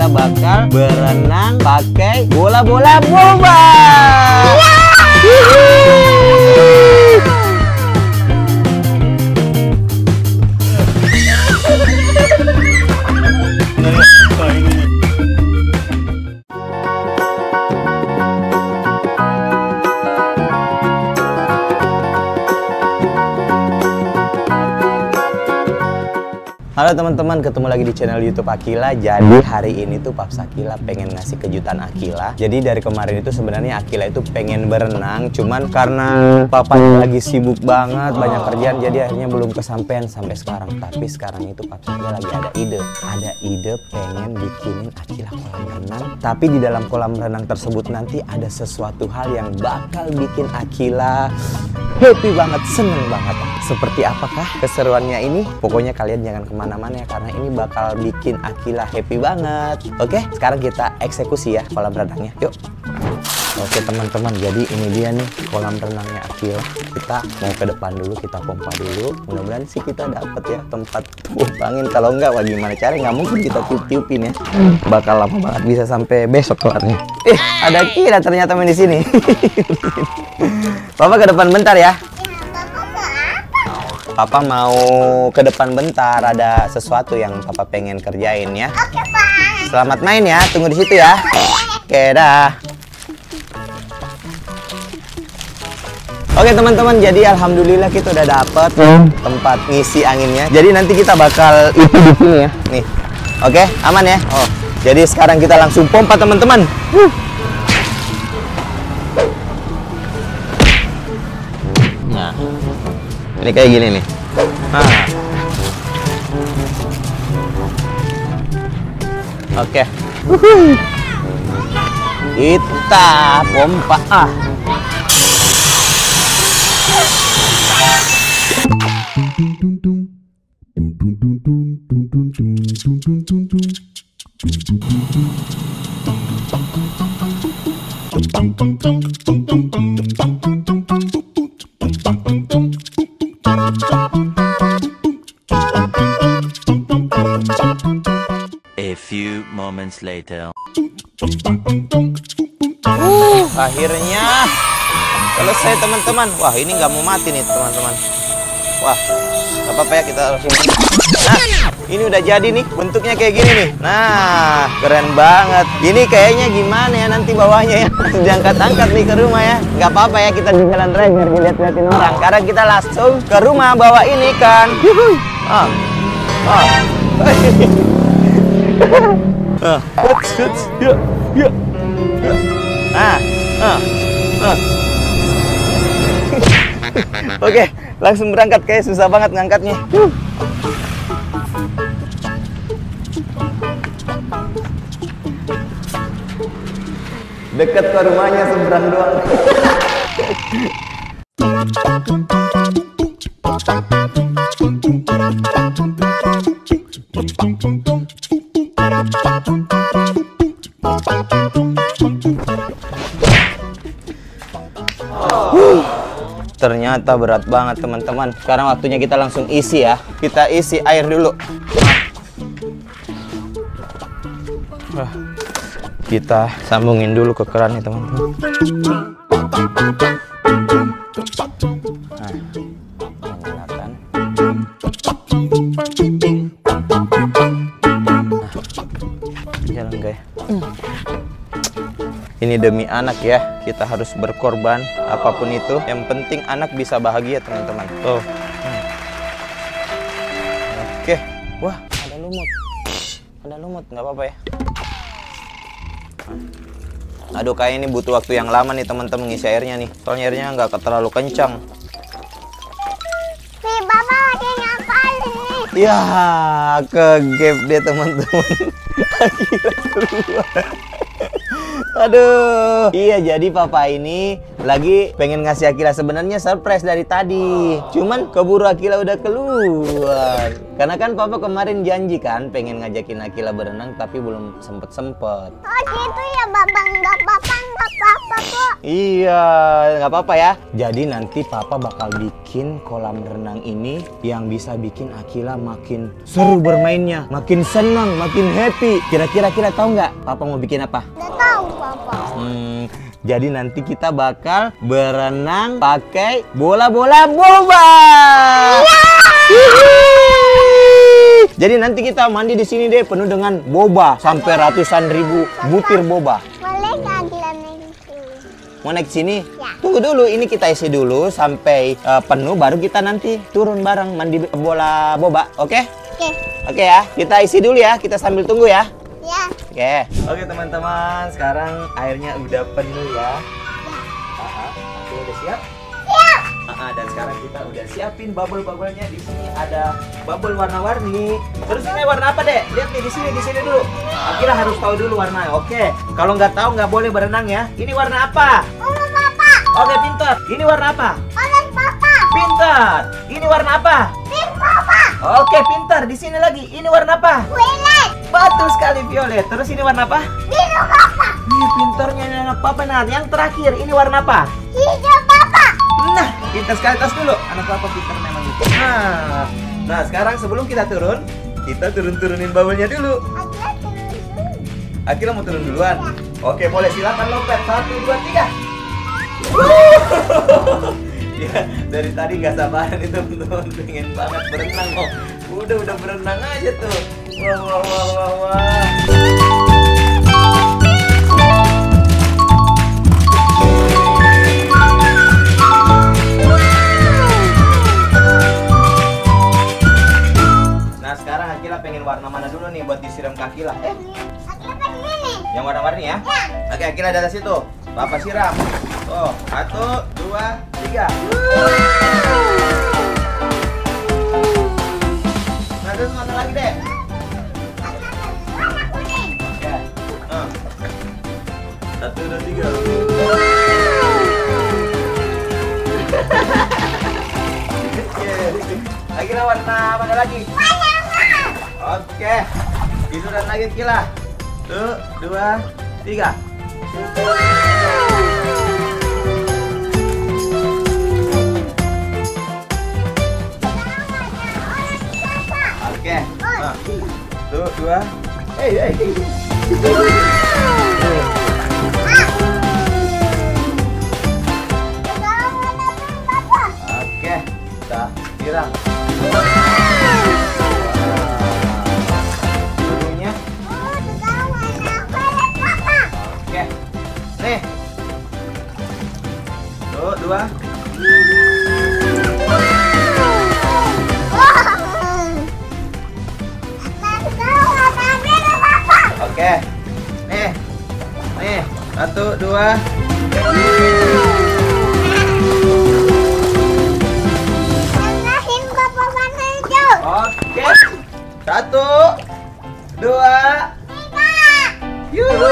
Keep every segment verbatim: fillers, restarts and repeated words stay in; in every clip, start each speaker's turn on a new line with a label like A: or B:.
A: kita bakal berenang pakai bola-bola boba.
B: Halo teman-teman, ketemu lagi di channel YouTube Akila. Jadi hari ini tuh Paps Akila pengen ngasih kejutan Akila. Jadi dari kemarin itu sebenarnya Akila itu pengen berenang, cuman karena papanya lagi sibuk banget, banyak kerjaan, jadi akhirnya belum kesampaian sampai sekarang. Tapi sekarang itu Paps Akila lagi ada ide, ada ide pengen bikinin Akila kolam renang. Tapi di dalam kolam renang tersebut nanti ada sesuatu hal yang bakal bikin Akila happy banget, seneng banget. Seperti apakah keseruannya ini? Pokoknya kalian jangan kemana-mana ya, karena ini bakal bikin Akila happy banget. Oke, sekarang kita eksekusi ya kolam renangnya. Yuk. Oke teman-teman, jadi ini dia nih kolam renangnya Akila. Kita mau ke depan dulu, kita pompa dulu. Mudah-mudahan sih kita dapet ya tempat pompangin. Kalau enggak, wah gimana cara? Nggak mungkin kita tiup-tiupin ya. Bakal lama banget, bisa sampai besok kelarnya. Eh, ada Akila ternyata main di sini. Papa ke depan bentar ya. Papa mau ke depan bentar, ada sesuatu yang Papa pengen kerjain ya.
C: Oke, Pak.
B: Selamat main ya, tunggu di situ ya. Oke, dah. Oke teman-teman, jadi alhamdulillah kita udah dapet tempat ngisi anginnya. Jadi nanti kita bakal itu di sini ya. Nih, oke, aman ya. Oh, jadi sekarang kita langsung pompa teman-teman. Nah, ini kayak gini nih. Nah. Oke. Kita pompa ah.
D: A few moments later.
B: Uh, akhirnya selesai teman-teman. Wah, ini nggak mau mati nih teman-teman. Wah, nggak apa-apa ya, kita harus simpan. Nah, ini udah jadi nih, bentuknya kayak gini nih. Nah, keren banget. Ini kayaknya gimana ya nanti bawahnya ya? Diangkat-angkat nih ke rumah ya. Nggak apa-apa ya, kita di jalan raya biar dilihat-lihatin orang. Sekarang kita langsung ke rumah bawa ini kan. Ah, ah. Ah, huts, huts, yuk, yuk, yuk. Ah, ah, ah. Oke, langsung berangkat. Kayak susah banget ngangkatnya. Uh. Deket ke rumahnya, seberang doang. Ternyata berat banget teman-teman. Sekarang waktunya kita langsung isi ya. Kita isi air dulu. Nah, kita sambungin dulu ke keran nih teman-teman. Nah, nyalakan. Nah, jalan guys. Ini demi anak ya, kita harus berkorban apapun itu. Yang penting anak bisa bahagia teman-teman. Tuh. Hmm. Oke, wah ada lumut, ada lumut, nggak apa-apa ya. Aduh, kayak ini butuh waktu yang lama nih teman-teman ngisi airnya nih. Soalnya airnya nggak terlalu kencang.
C: Nih, Bapak lagi ngapain nih?
B: Ya, ke gap dia teman-teman. Akhirnya keluar. Aduh. Iya, jadi papa ini lagi pengen ngasih Akila sebenarnya surprise dari tadi. Cuman keburu Akila udah keluar. Karena kan papa kemarin janji kan pengen ngajakin Akila berenang tapi belum sempet-sempet.
C: Oh gitu ya babang, nggak apa-apa, nggak apa-apa kok.
B: Iya, nggak apa-apa ya. Jadi nanti papa bakal bikin kolam renang ini yang bisa bikin Akila makin seru bermainnya, makin senang, makin happy. Kira-kira Akila tahu nggak papa mau bikin apa?
C: Nggak tahu papa.
B: Hmm, jadi nanti kita bakal berenang pakai bola-bola boba. Jadi nanti kita mandi di sini deh penuh dengan boba sampai ratusan ribu butir boba.
C: Boleh nggak Akila naik sini?
B: Mau naik sini?
C: Ya.
B: Tunggu dulu, ini kita isi dulu sampai uh, penuh baru kita nanti turun bareng mandi bola boba, oke?
C: Oke.
B: Oke ya, kita isi dulu ya, kita sambil tunggu ya.
C: Ya.
B: Oke. Oke teman-teman, sekarang airnya udah penuh ya. Ah, aku udah siap?
C: Siap.
B: Ah, dan sekarang kita udah siapin bubble-bubblenya. Di sini ada bubble warna-warni. Terus ini warna apa deh? Lihat nih di sini, di sini dulu. Akila harus tahu dulu warna. Oke. Kalau nggak tahu nggak boleh berenang ya. Ini warna apa?
C: Ungu papa.
B: Oke, pintar. Ini warna apa?
C: Orange papa.
B: Pintar. Ini warna apa?
C: Pink papa.
B: Oke, pintar. Di sini lagi. Ini warna apa?
C: Violet.
B: Betul sekali, violet. Terus ini warna apa?
C: Biru papa.
B: Ih, pintarnya anak papa. Nah, yang terakhir ini warna apa?
C: Hijau papa.
B: Nah, pintar sekali, tas dulu. Anak papa pintar memang itu. Nah, nah sekarang sebelum kita turun, kita turun-turunin bubble-nya dulu.
C: Akila turun dulu.
B: Akila mau turun duluan? Oke, boleh. Silakan lompat. Satu, dua, tiga. Ya, dari tadi nggak sabaran itu teman-teman, pengen banget berenang kok. Udah, udah berenang aja tuh. Wah, wah, wah, wah, wah. Nah, sekarang Akila pengen warna mana dulu nih buat disiram ke Akila? Eh,
C: Akila pengen ini.
B: yang warna-warni ya?
C: Ya.
B: Oke, Akila di atas itu. Papa siram. Tuh, satu, dua, tiga. Nah, terus mana lagi deh?
C: Warna kuning.
B: Oke. Nah. Satu, dua, tiga. Akila warna mana lagi?
C: Warna merah.
B: Oke. Giliran lagi Akila. Satu, dua, tiga. Oke. Nah. Satu, dua. Hey, hey.
C: Sekarang warna pink papa.
B: Oke. Kita siram. Birunya.
C: Oh, sekarang warna violet papa.
B: Oke. Nih. Satu, dua.
C: Nah, sekarang warna biru papa.
B: Oke. Nih. Nih. Satu, dua.
C: Warnain papa warna hijau.
B: Oke. Satu, dua.
C: Tiga.
B: Yuhu.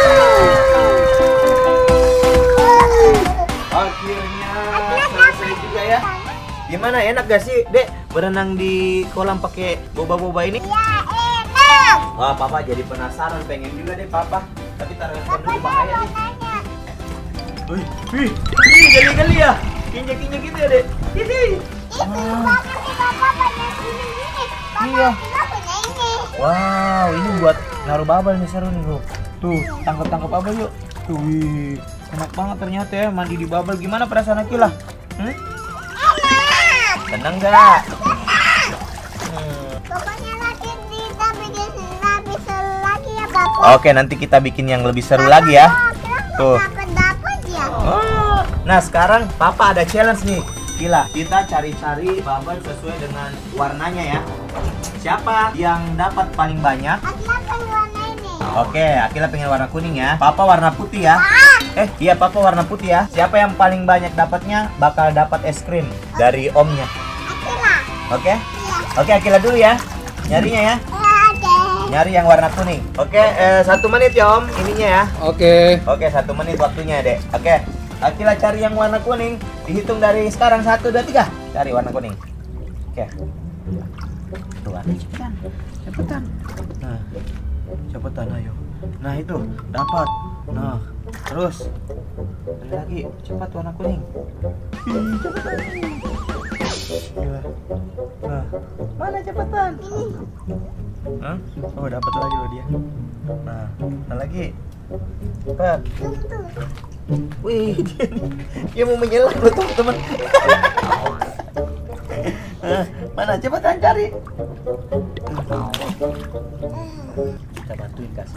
B: Akhirnya selesai juga ya. Gimana, enak gak sih, Dek, berenang di kolam pakai boba-boba ini?
C: Ya enak.
B: Wah, Papa jadi penasaran, pengen juga deh, Papa. Tapi taruh handphone
C: Papa
B: dulu
C: dia
B: bahaya nih.
C: warnanya.
B: Wih, wih, wih, geli-geli ya. Kinjek-kinjek gitu ya, Dek. Ini.
C: Itu bagus nih papa punya ini. Papa
B: Iya.
C: juga punya ini.
B: Wow, ini buat naruh bubble nih, seru nih, bro. Tuh, tangkap-tangkap bubble yuk. Tuh, wih. Enak banget ternyata ya mandi di bubble. Gimana perasaan Akila? Hmm?
C: Enak.
B: Senang nggak? Hmm.
C: Pokoknya lagi di tapi di lebih seru lagi ya papa.
B: Oke, nanti kita bikin yang lebih seru lagi ya. Tuh.
C: Dapat dapat ya.
B: Oh. Nah, sekarang Papa ada challenge nih. Gila, kita cari-cari bubble sesuai dengan warnanya ya. Siapa yang dapat paling banyak?
C: Akila pengen warna ini.
B: Oke, Akila pengen warna kuning ya. Papa warna putih ya.
C: Ah,
B: Eh, iya Papa warna putih ya. Siapa yang paling banyak dapatnya bakal dapat es krim dari omnya.
C: Akila.
B: Oke?
C: Iya.
B: Oke, Akila dulu ya. Nyarinya ya.
C: Oke.
B: nyari yang warna kuning. Oke, eh, satu menit ya Om, ininya ya.
E: Oke.
B: Oke, satu menit waktunya Dek. Oke, Akila cari yang warna kuning. Dihitung dari sekarang, satu, dua, tiga. Cari warna kuning. Oke. Tuh, ada cepetan. Cepetan. Nah, cepetan ayo. Nah itu, dapat. Nah, terus. Ada lagi, cepat warna kuning. Ih, cepetan. Gila. Nah, mana cepetan? Hah? Oh, dapat lagi loh dia. Nah, ada lagi. Cepat. Wih, dia, dia mau menyelam loh teman-teman. Nah, mana cepetan cari. Kita bantuin kasih.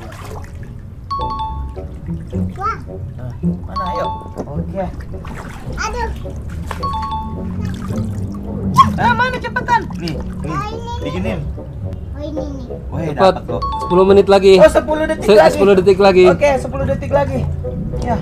B: Nah, mana ayo? Oke.
C: Aduh.
B: Ah, mana cepetan? Nih, nih. Diginin.
C: Oh ini nih.
B: Wih,
E: Cepat.
B: dapat kok.
E: sepuluh menit lagi.
B: Oh, sepuluh detik
E: Se-
B: lagi.
E: sepuluh detik lagi.
B: Oke, sepuluh detik lagi. Ya.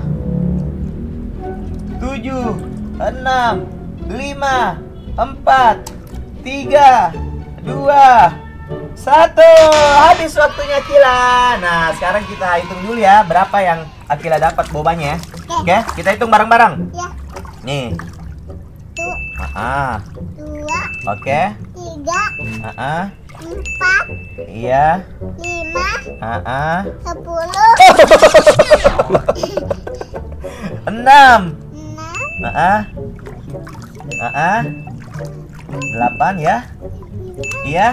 B: tujuh, enam, lima, empat, tiga, dua, satu. Habis waktunya Akila. Nah, sekarang kita hitung dulu ya berapa yang Akila dapat bobanya ya. Oke, kita hitung bareng-bareng.
C: Ya.
B: Nih.
C: Tuh.
B: Ah,
C: Dua.
B: oke.
C: Tiga.
B: Ah,
C: Empat.
B: iya.
C: Lima.
B: Ah,
C: Sepuluh.
B: enam.
C: Enam.
B: Ah, ah, delapan ya. Iya.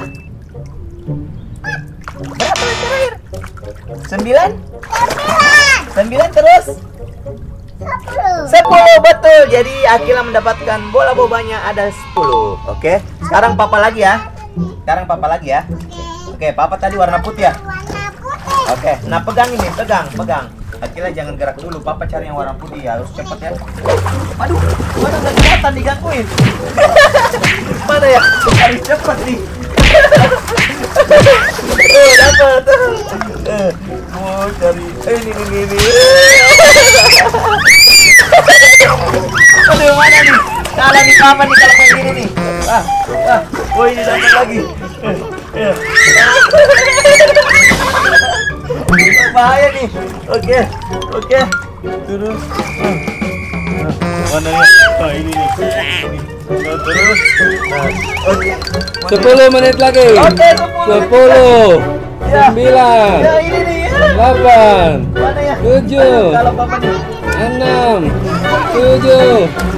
B: Berapa yang terakhir? Sembilan.
C: Sembilan.
B: Sembilan terus.
C: Sepuluh.
B: Sepuluh, betul. Jadi Akila mendapatkan bola bobanya ada sepuluh. Oke. Sekarang papa lagi ya. Sekarang papa lagi ya.
C: Oke.
B: Oke, papa tadi warna putih ya.
C: Warna putih.
B: Oke. Nah, pegang ini, pegang, pegang. Akila jangan gerak dulu. Papa cari yang warna putih ya. Harus cepet ya. Aduh, mana nggak kelihatan digangguin. Mana ya? Harus cepet nih. Tuh, dapat. Eh, mau cari. Eh, ini, ini, ini. Aduh, mana nih? Kalah nih papa nih kalau kayak gini nih. Ah, ah. Oh, ini dapat lagi. Eh, eh. Bahaya nih. Oke, oke. Terus. Ah. Ah, mana ya? Oh, ini nih. Ini. Oh, terus. Nah, oke. Mana?
E: sepuluh menit lagi.
B: Oke, sepuluh.
E: sepuluh.
B: Ya.
E: sembilan.
B: Ya, ini nih. Ya.
E: delapan.
B: Mana ya?
E: Tujuh.
B: Kalau papa nih.
E: enam. tujuh.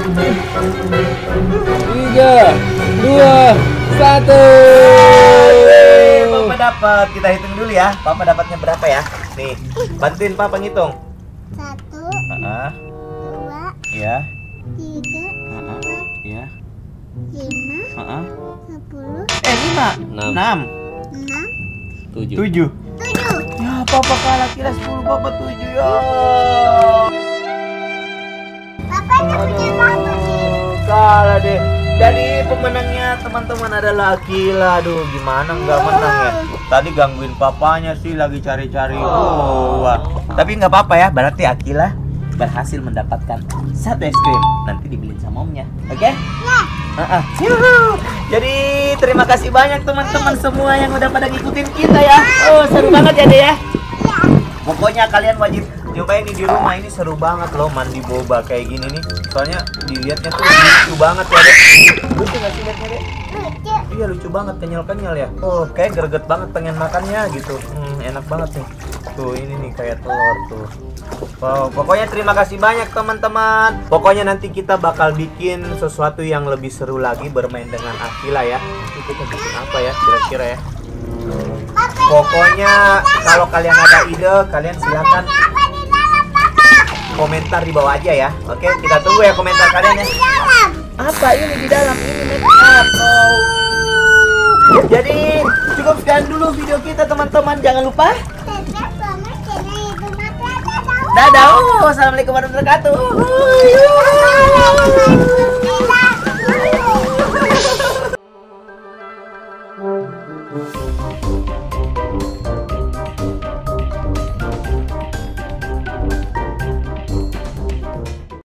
E: tiga. dua. satu.
B: Yeay, Papa dapat. Kita hitung dulu ya. Papa dapatnya berapa ya? Nih, bantuin Papa ngitung.
C: Satu.
B: Heeh.
C: Dua.
B: Iya.
C: Tiga.
B: Heeh. Iya.
C: Lima.
B: Heeh.
C: Sepuluh.
B: Eh, lima.
E: Enam.
B: Enam.
C: Enam.
E: tujuh.
B: Tujuh.
C: Tujuh.
B: Ya, Papa kalah kira sepuluh, Papa tujuh ya.
C: Papa ini punya bagus sih.
B: Kalah deh. Jadi pemenangnya teman-teman adalah Akila. Aduh, gimana nggak menang ya? Tadi gangguin papanya sih lagi cari-cari. Oh, wah. Tapi nggak apa-apa ya. Berarti Akila berhasil mendapatkan satu es krim. Nanti dibeliin sama omnya. Oke?
C: Ya.
B: Uh-uh. Yuhu. Jadi terima kasih banyak teman-teman semua yang udah pada ngikutin kita ya. Oh, seru banget ya, Dek ya.
C: Ya.
B: Pokoknya kalian wajib nyobain ini di rumah. Ini seru banget loh mandi boba kayak gini nih. Soalnya dilihatnya tuh lucu banget ya, Dek. Lucu nggak sih liatnya, Dek?
C: Lucu.
B: Iya, lucu banget, kenyal-kenyal ya. Oh, kayak greget banget pengen makannya gitu. Hmm, enak banget nih. Tuh, ini nih kayak telur tuh. Wow, pokoknya terima kasih banyak teman-teman. Pokoknya nanti kita bakal bikin sesuatu yang lebih seru lagi bermain dengan Akila ya. Nanti kita bikin apa ya kira-kira ya. Pokoknya kalau kalian ada ide, kalian silakan
C: Apa di dalam papa?
B: komentar di bawah aja ya. Oke, kita tunggu ya komentar kalian ya.
C: Di dalam.
B: Apa ini di dalam? Ini make up. Oh. Jadi cukup sekian dulu video kita teman-teman. Jangan lupa.
C: Subscribe sama channel YouTube Mata.
B: Dadah. Oh, assalamualaikum warahmatullahi wabarakatuh.
C: Dadah.